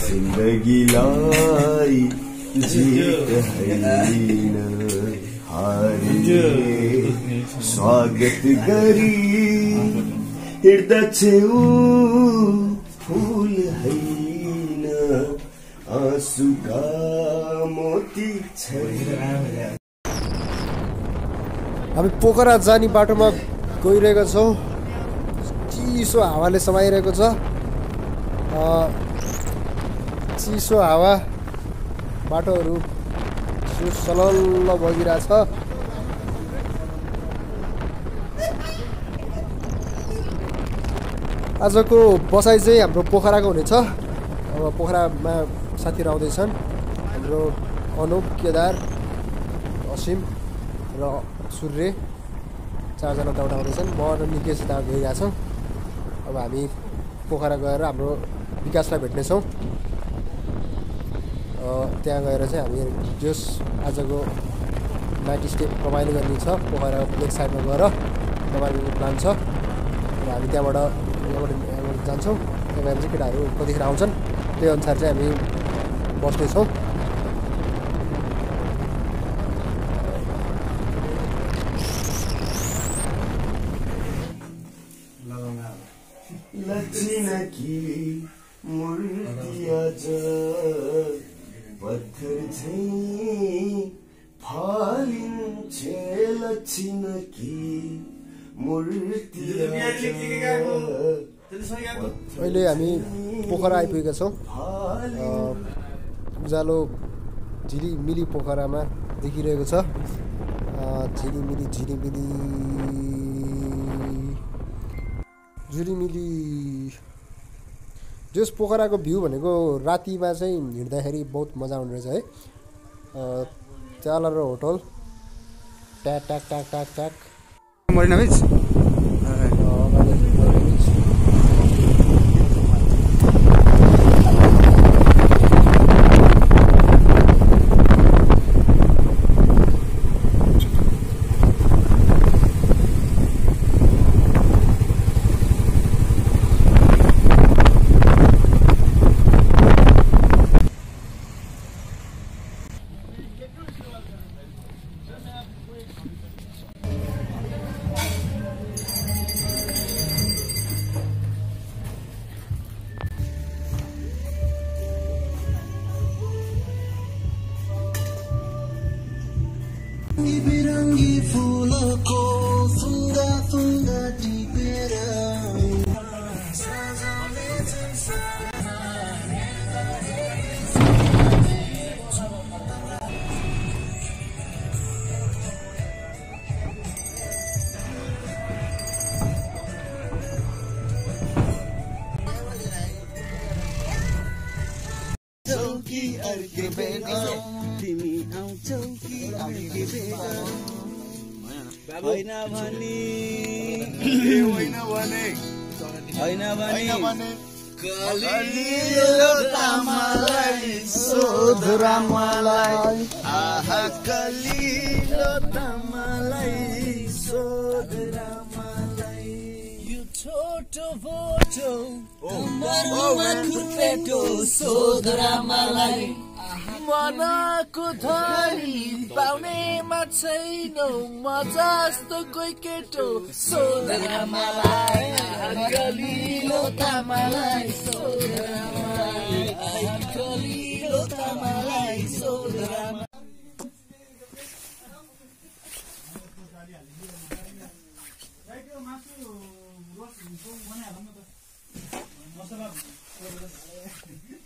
जिन्दगीलाई जीत हैन हारे स्वागत गरी हिँड्दछौ फूल हैन आँसुका मोती छैन। हामी पोखरा जाने बाटोमा गइरहेका छौँ। चिसो हावाले समाइरहेको छ। चिसो हावा बाटोहरू सलल्ल बगिरहेछ। आजको बसाइ चाहिँ हाम्रो पोखराको हुनेछ। अब पोखरामा साथीहरू आउँदैछन्। हाम्रो अनुप, केदार, असिम र सूर्य चारजना दाउटा आउँदैछन्। म र निकेश दाउट गइरहेको छौँ। अब हामी पोखरा गएर हाम्रो विकासलाई भेट्नेछौँ। त्यहाँ गएर चाहिँ हामी जस आजको नाइट स्टे रमाइलो गर्ने छ। पोखरा लेक साइडमा गएर रमाइलो प्लान छ र हामी त्यहाँबाट जान्छौँ। त्यहाँ गएर चाहिँ केटाहरू कतिखेर आउँछन् त्यही अनुसार चाहिँ हामी बस्नेछौँ। लचिनकी मूर्ति आज पत्थर झैं फालिन्छे। लचिनकी मूर्ति अहिले हामी पोखरा आइपुगेका छौँ। उज्यालो झिलिमिली पोखरामा देखिरहेको छ। झिलिमिली जस पोखराको भ्यू भनेको रातिमा चाहिँ हिँड्दाखेरि बहुत मजा आउने रहेछ है। चाला र होटल ट्याक ट्याक ट्याक ट्याक ट्याक मरिना बिच बिरंगी फूलों को फुंगा फुंगा टिपेर चौकी अर्के बेगा तिमी आउँछौ कि अर्के बेगा होइन भने कलिलो तामालाई सोध रामालाई। आहा कलिलो तामालाई सोध रामालाई। यो छोटो फोटो मनमा खुपेटो सोध रामालाई। मनको धरी पाउनेमा छैनौ म जस्तो कोही केटो सोध रामालाई। कलिलो तामालाई सोध रामालाई। कलिलो तामालाई सोध रामालाई। मसला